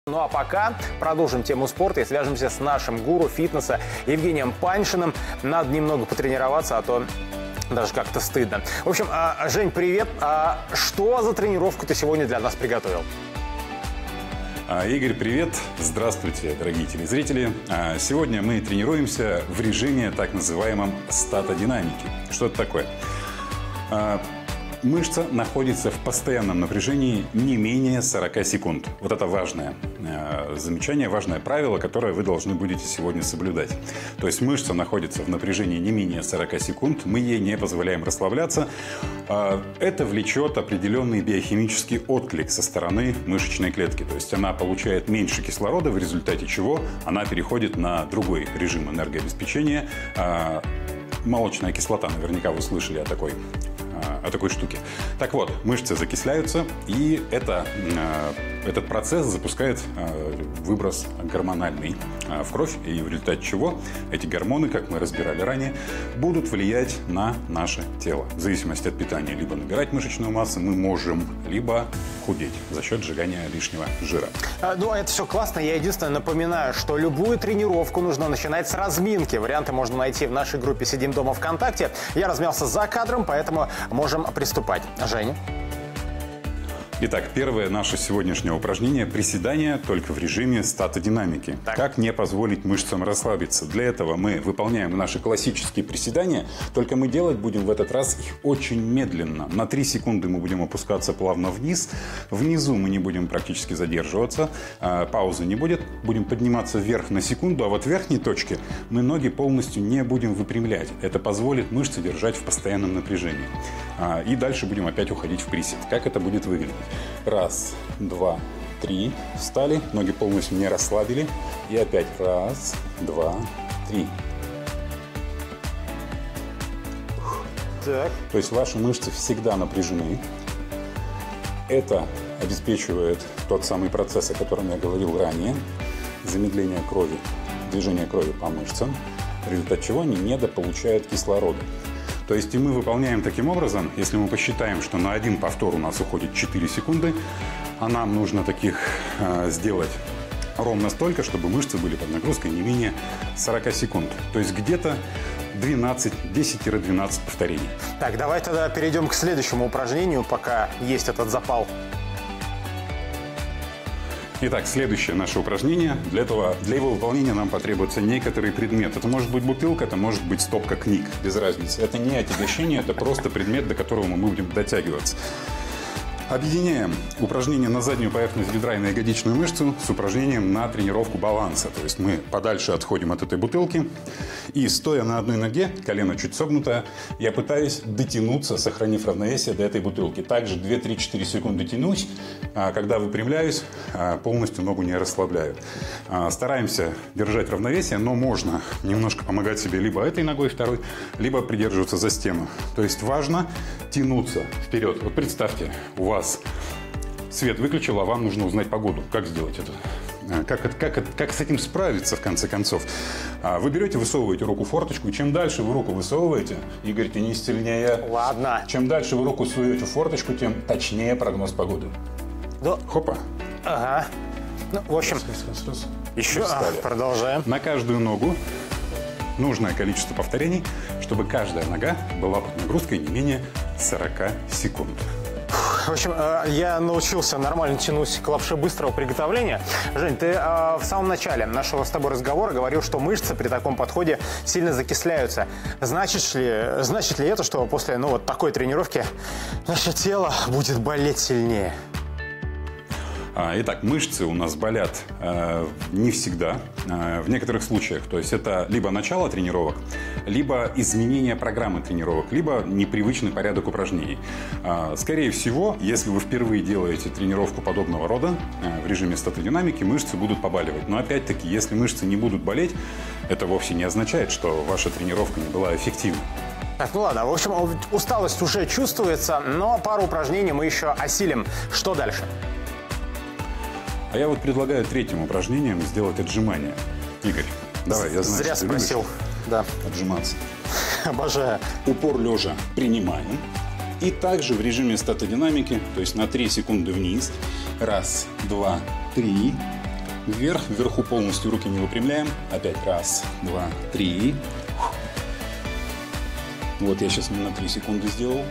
Ну а пока продолжим тему спорта и свяжемся с нашим гуру фитнеса Евгением Паньшиным. Надо немного потренироваться, а то даже как-то стыдно. В общем, Жень, привет. Что за тренировку ты сегодня для нас приготовил? Игорь, привет! Здравствуйте, дорогие телезрители! Сегодня мы тренируемся в режиме так называемом статодинамики. Что это такое? Мышца находится в постоянном напряжении не менее 40 секунд. Вот это важное замечание, важное правило, которое вы должны будете сегодня соблюдать. То есть мышца находится в напряжении не менее 40 секунд, мы ей не позволяем расслабляться. Это влечет определенный биохимический отклик со стороны мышечной клетки. То есть она получает меньше кислорода, в результате чего она переходит на другой режим энергообеспечения. Молочная кислота, наверняка вы слышали о такой штуке. Так вот, мышцы закисляются, и этот процесс запускает выброс гормональный в кровь, и в результате чего эти гормоны, как мы разбирали ранее, будут влиять на наше тело. В зависимости от питания, либо набирать мышечную массу мы можем, либо худеть за счет сжигания лишнего жира. Ну, это все классно. Я единственное напоминаю, что любую тренировку нужно начинать с разминки. Варианты можно найти в нашей группе «Сидим дома» ВКонтакте. Я размялся за кадром, поэтому можем приступать. Женя? Итак, первое наше сегодняшнее упражнение – приседания только в режиме статодинамики. Как не позволить мышцам расслабиться? Для этого мы выполняем наши классические приседания, только мы делать будем в этот раз их очень медленно. На 3 секунды мы будем опускаться плавно вниз. Внизу мы не будем практически задерживаться, паузы не будет. Будем подниматься вверх на секунду, а вот в верхней точке мы ноги полностью не будем выпрямлять. Это позволит мышцы держать в постоянном напряжении. И дальше будем опять уходить в присед. Как это будет выглядеть? Раз, два, три. Встали, ноги полностью не расслабили. И опять раз, два, три. Так. То есть ваши мышцы всегда напряжены. Это обеспечивает тот самый процесс, о котором я говорил ранее. Замедление крови, движение крови по мышцам. В результате чего они недополучают кислорода. То есть и мы выполняем таким образом, если мы посчитаем, что на один повтор у нас уходит 4 секунды, а нам нужно таких сделать ровно столько, чтобы мышцы были под нагрузкой не менее 40 секунд. То есть где-то 10-12 повторений. Так, давай тогда перейдем к следующему упражнению, пока есть этот запал. Итак, следующее наше упражнение. Для его выполнения нам потребуется некоторый предмет. Это может быть бутылка, это может быть стопка книг, без разницы. Это не отягощение, это просто предмет, до которого мы будем дотягиваться. Объединяем упражнение на заднюю поверхность бедра и на ягодичную мышцу с упражнением на тренировку баланса. То есть мы подальше отходим от этой бутылки и, стоя на одной ноге, колено чуть согнутое, я пытаюсь дотянуться, сохранив равновесие до этой бутылки. Также 2-3-4 секунды тянусь. Когда выпрямляюсь, полностью ногу не расслабляю. Стараемся держать равновесие, но можно немножко помогать себе либо этой ногой второй, либо придерживаться за стену. То есть важно тянуться вперед. Вот представьте, у вас свет выключил, а вам нужно узнать погоду. Как сделать это? Как с этим справиться, в конце концов? Вы берете, высовываете руку в форточку, и чем дальше вы руку высовываете, Игорь, тянись сильнее. Ладно. Чем дальше вы руку суете в форточку, тем точнее прогноз погоды. Да. Хопа. Ага. Ну, в общем, еще продолжаем. На каждую ногу нужное количество повторений, чтобы каждая нога была под нагрузкой не менее 40 секунд. В общем, я научился нормально тянуть к лапше быстрого приготовления. Жень, ты в самом начале нашего с тобой разговора говорил, что мышцы при таком подходе сильно закисляются. Значит ли это, что после вот такой тренировки наше тело будет болеть сильнее? Итак, мышцы у нас болят не всегда, в некоторых случаях. То есть это либо начало тренировок, либо изменение программы тренировок, либо непривычный порядок упражнений. Скорее всего, если вы впервые делаете тренировку подобного рода в режиме статодинамики, мышцы будут побаливать. Но опять-таки, если мышцы не будут болеть, это вовсе не означает, что ваша тренировка не была эффективной. Так, ну ладно, в общем, усталость уже чувствуется, но пару упражнений мы еще осилим. Что дальше? А я вот предлагаю третьим упражнением сделать отжимания. Игорь, давай, я знаю, зря что спросил. Да. Отжиматься. Обожаю. Упор лежа принимаем. И также в режиме статодинамики, то есть на 3 секунды вниз. Раз, два, три. Вверх, вверху полностью руки не выпрямляем. Опять раз, два, три. Вот я сейчас на 3 секунды сделал.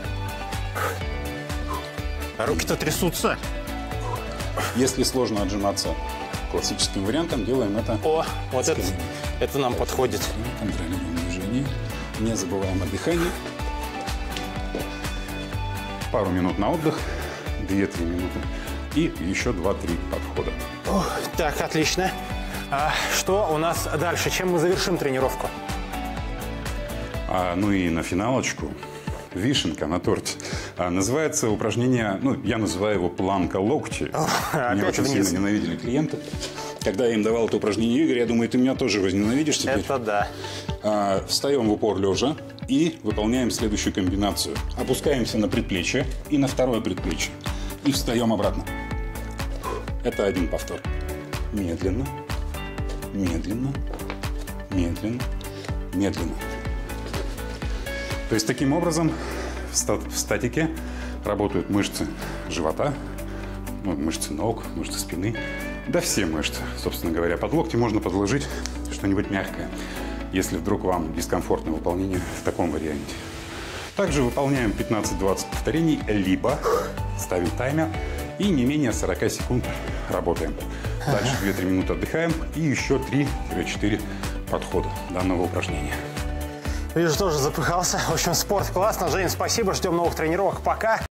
Руки-то трясутся. Если сложно отжиматься классическим вариантом, делаем это. О, вот это нам подходит. Контролируем движение. Не забываем о дыхании. Пару минут на отдых. 2-3 минуты. И еще 2-3 подхода. Так, отлично. А что у нас дальше? Чем мы завершим тренировку? Ну и на финалочку. Вишенка на торте. Называется упражнение, я называю его планка локти. Меня очень сильно ненавидели клиенты. Когда я им давал это упражнение, Игорь, я думаю, ты меня тоже возненавидишь теперь. Это да. Встаем в упор лежа и выполняем следующую комбинацию. Опускаемся на предплечье и на второе предплечье. И встаем обратно. Это один повтор. Медленно, медленно, медленно, медленно. То есть таким образом в статике работают мышцы живота, мышцы ног, мышцы спины. Да все мышцы, собственно говоря. Под локти можно подложить что-нибудь мягкое, если вдруг вам дискомфортно выполнение в таком варианте. Также выполняем 15-20 повторений, либо ставим таймер и не менее 40 секунд работаем. Дальше 2-3 минуты отдыхаем и еще 3-4 подхода данного упражнения. Вижу, тоже запыхался. В общем, спорт классно. Жень, спасибо. Ждем новых тренировок. Пока.